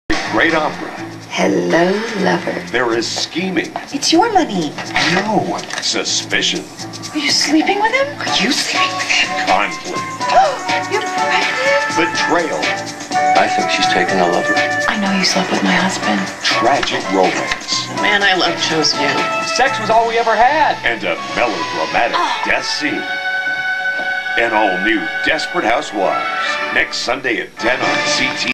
Great opera. Hello, lover. There is scheming. It's your money. No. Suspicion. Are you sleeping with him? Are you sleeping with him? Conflict. You're pregnant? Betrayal. I think she's taken a lover. I know you slept with my husband. Tragic romance. Man, I love chose you. Sex was all we ever had. And a melodramatic death scene. An all-new Desperate Housewives. Next Sunday at 10 on CTV.